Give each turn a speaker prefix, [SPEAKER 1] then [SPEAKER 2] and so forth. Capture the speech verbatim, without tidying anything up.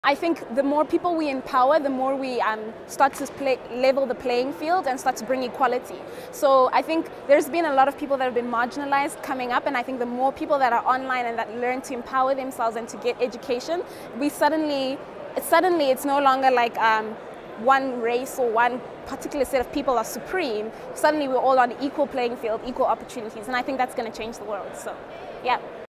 [SPEAKER 1] I think the more people we empower, the more we um, start to play, level the playing field and start to bring equality. So I think there's been a lot of people that have been marginalized coming up, and I think the more people that are online and that learn to empower themselves and to get education, we suddenly, suddenly it's no longer like um, one race or one particular set of people are supreme. Suddenly we're all on an equal playing field, equal opportunities, and I think that's going to change the world. So, yeah.